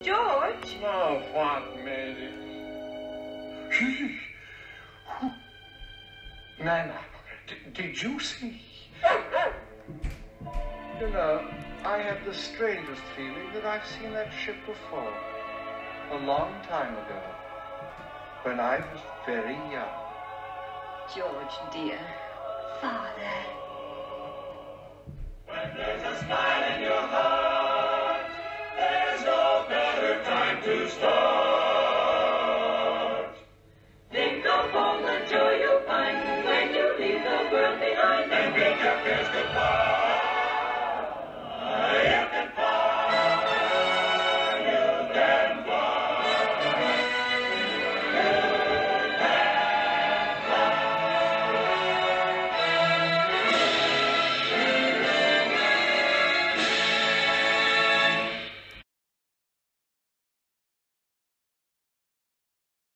George? Oh, what, Mary? Nana, did you see? You know, I have the strangest feeling that I've seen that ship before. A long time ago. When I was very young. George, dear. Father. When there's a smile in your heart, there's no better time to start.